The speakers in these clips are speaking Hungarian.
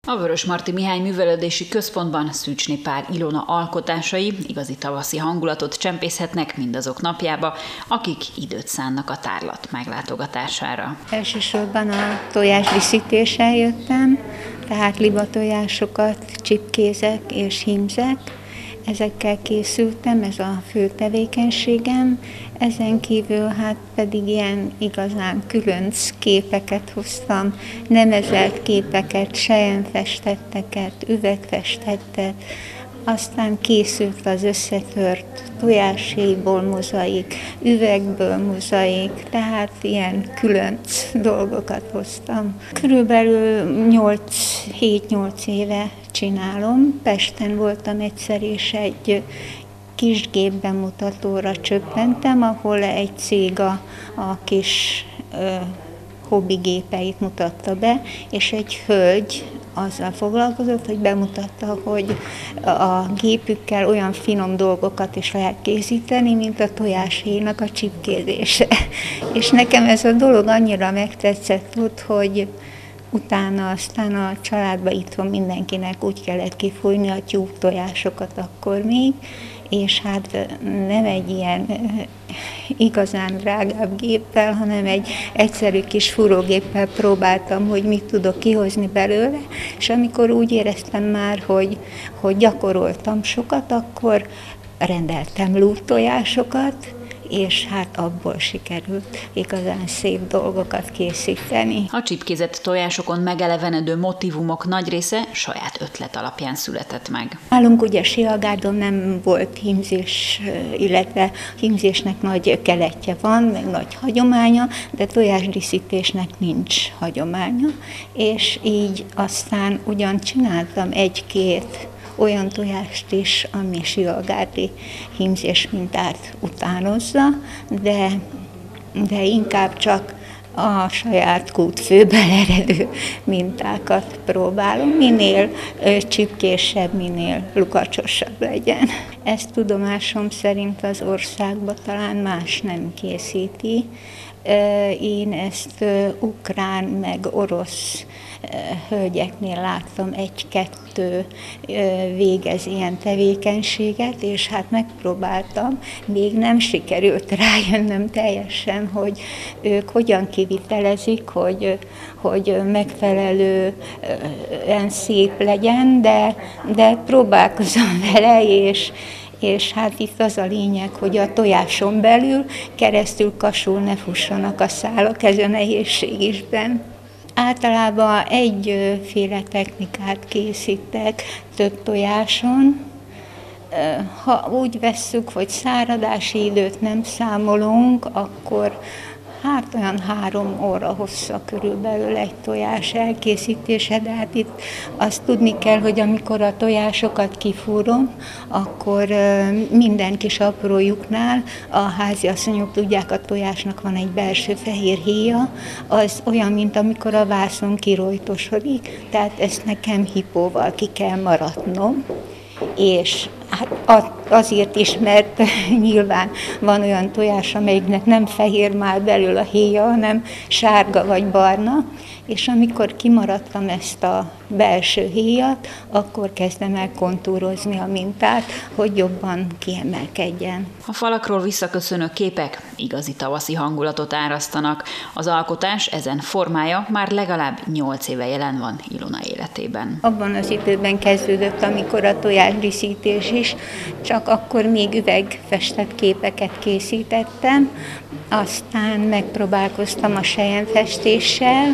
A Vörösmarty Mihály Művelődési Központban Szűcsné Pál Ilona alkotásai igazi tavaszi hangulatot csempészhetnek mindazok napjába, akik időt szánnak a tárlat meglátogatására. Elsősorban a tojásdíszítéssel jöttem, tehát libatojásokat csipkézek és hímzek. Ezekkel készültem, ez a fő tevékenységem. Ezen kívül pedig ilyen igazán különc képeket hoztam, nemezelt képeket, selyemfestetteket, üvegfestettet, aztán készült az összetört tojáshéjból mozaik, üvegből mozaik, tehát ilyen különc dolgokat hoztam. Körülbelül 7-8 éve csinálom. Pesten voltam egyszer, és egy kis gépbemutatóra csöppentem, ahol egy cég a kis hobbi gépeit mutatta be, és egy hölgy azzal foglalkozott, hogy bemutatta, hogy a gépükkel olyan finom dolgokat is lehet készíteni, mint a tojáshéjnak a csipkézése. És nekem ez a dolog annyira megtetszett ott, hogy utána aztán a családban itthon mindenkinek úgy kellett kifújni a tyúk tojásokat akkor még, és nem egy ilyen igazán drágább géppel, hanem egy egyszerű kis fúrógéppel próbáltam, hogy mit tudok kihozni belőle, és amikor úgy éreztem már, hogy gyakoroltam sokat, akkor rendeltem lúrtojásokat, és abból sikerült igazán szép dolgokat készíteni. A csipkézett tojásokon megelevenedő motívumok nagy része saját ötlet alapján született meg. Nálunk ugye Sialgárdon nem volt hímzés, illetve hímzésnek nagy keletje van, meg nagy hagyománya, de tojásdíszítésnek nincs hagyománya, és így aztán ugyan csináltam egy-két olyan tojást is, ami sialgárdi hímzés mintát utánozza, de inkább csak a saját kútfőből eredő mintákat próbálom, minél csipkésebb, minél lukacsosabb legyen. Ezt tudomásom szerint az országban talán más nem készíti. Én ezt ukrán meg orosz hölgyeknél láttam, egy-kettő végez ilyen tevékenységet, és megpróbáltam, még nem sikerült rájönnöm teljesen, hogy ők hogyan kivitelezik, hogy megfelelően szép legyen, de próbálkozom vele, és itt az a lényeg, hogy a tojáson belül keresztül kasul ne fussanak a szálak, ez a nehézség is benne. Általában egyféle technikát készítek több tojáson. Ha úgy vesszük, hogy száradási időt nem számolunk, akkor olyan 3 óra hossza körülbelül egy tojás elkészítése, de itt azt tudni kell, hogy amikor a tojásokat kifúrom, akkor minden kis apró lyuknál a háziasszonyok tudják, a tojásnak van egy belső fehér héja, az olyan, mint amikor a vászon kirojtosodik, tehát ezt nekem hipóval ki kell maradnom, és azért is, mert nyilván van olyan tojás, amelyiknek nem fehér már belül a héja, hanem sárga vagy barna, és amikor kimaradtam ezt a belső héjat, akkor kezdem el kontúrozni a mintát, hogy jobban kiemelkedjen. A falakról visszaköszönő képek igazi tavaszi hangulatot árasztanak. Az alkotás ezen formája már legalább 8 éve jelen van Ilona életében. Abban az időben kezdődött, amikor a tojásdíszítés is, csak akkor még üvegfestett képeket készítettem, aztán megpróbálkoztam a selyemfestéssel,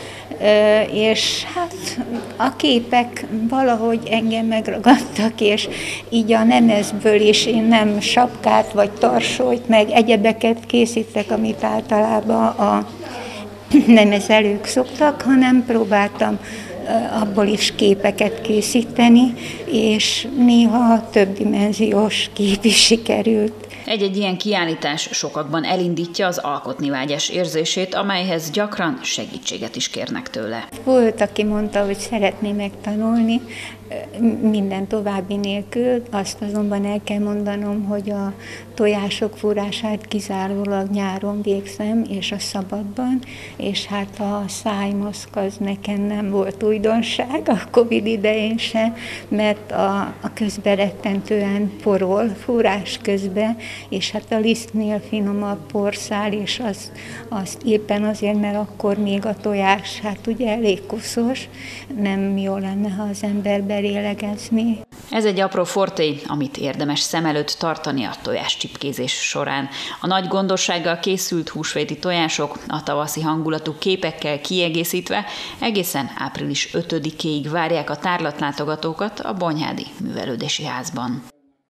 és a képek valahogy engem megragadtak, és így a nemezből is én nem sapkát vagy tarsolyt, meg egyebeket készítek, amit általában a nemezelők szoktak, hanem próbáltam abból is képeket készíteni, és néha többdimenziós kép is sikerült. Egy-egy ilyen kiállítás sokakban elindítja az alkotni vágyás érzését, amelyhez gyakran segítséget is kérnek tőle. Volt, aki mondta, hogy szeretné megtanulni, minden további nélkül, azt azonban el kell mondanom, hogy a tojások fúrását kizárólag nyáron végzem, és a szabadban, és hát a szájmaszk az nekem nem volt újdonság a Covid idején se, mert a közben rettentően porol fúrás közben, és hát a lisztnél finomabb porszál, és azt éppen azért, mert akkor még a tojás, hát ugye elég koszos, nem jó lenne, ha az ember belélegezni. Ez egy apró forté, amit érdemes szem előtt tartani a tojáscsipkézés során. A nagy gondossággal készült húsvéti tojások a tavaszi hangulatú képekkel kiegészítve egészen április 5-éig várják a tárlatlátogatókat a Bonyhádi Művelődési Házban.